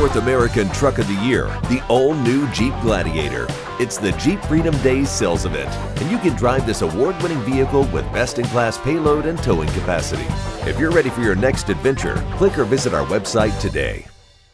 North American Truck of the Year, the all-new Jeep Gladiator. It's the Jeep Freedom Days sales event, and you can drive this award-winning vehicle with best-in-class payload and towing capacity. If you're ready for your next adventure, click or visit our website today.